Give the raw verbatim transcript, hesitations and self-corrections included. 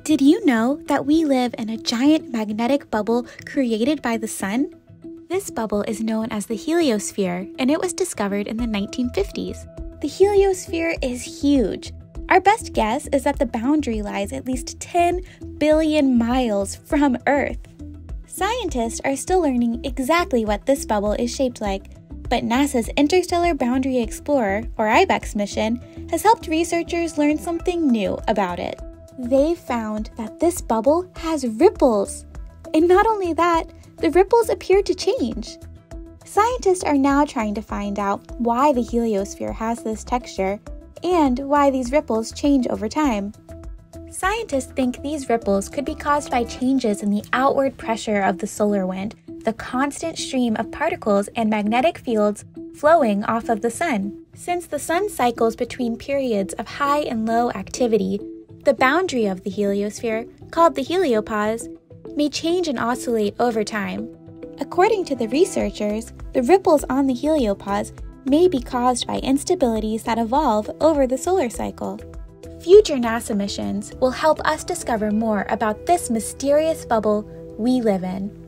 Did you know that we live in a giant magnetic bubble created by the sun? This bubble is known as the heliosphere, and it was discovered in the nineteen fifties. The heliosphere is huge. Our best guess is that the boundary lies at least ten billion miles from Earth. Scientists are still learning exactly what this bubble is shaped like, but NASA's Interstellar Boundary Explorer, or I BEX mission, has helped researchers learn something new about it. They found that this bubble has ripples. And not only that, the ripples appear to change. Scientists are now trying to find out why the heliosphere has this texture and why these ripples change over time. Scientists think these ripples could be caused by changes in the outward pressure of the solar wind, the constant stream of particles and magnetic fields flowing off of the sun. Since the sun cycles between periods of high and low activity, the boundary of the heliosphere, called the heliopause, may change and oscillate over time. According to the researchers, the ripples on the heliopause may be caused by instabilities that evolve over the solar cycle. Future NASA missions will help us discover more about this mysterious bubble we live in.